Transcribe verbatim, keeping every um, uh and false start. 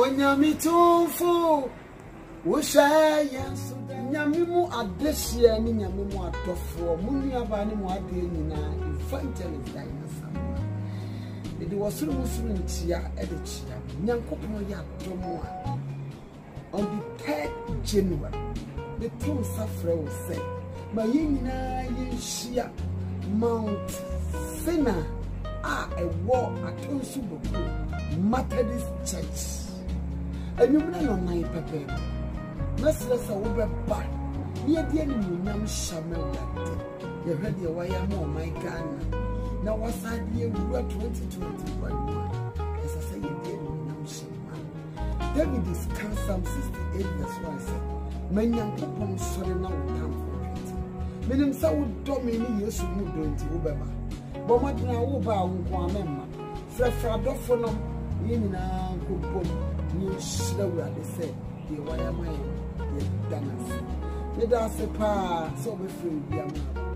Onyami tumfu Ushaya Nyamimu adesia ni nyamimu atofo muni abani mu ade nyina evangelist dinosaur ede wasuru musuru ntia ede chia nyankopon ya domo on the third January the two safra will say ma yinina yinhia Mount Sinai a ewo atonsu boku Methodist Church enyumna no nine pepe Mesresa wo beba ye die ni nyam shame wate ye hwede ye waya mo my Ghana na wasade ye wura twenty twenty-one esa say ye die ni nyam shame David is Psalm sixty-eight verse one say manyan kopon sore na wo tam for menim sa wo do me ni Yesu mu do nti wo beba bo madina wo ba wo ko amemma frefra dofo no ye nyina kopon ni shira wura say ye waya my Danas. Let us say, Pa, so be free,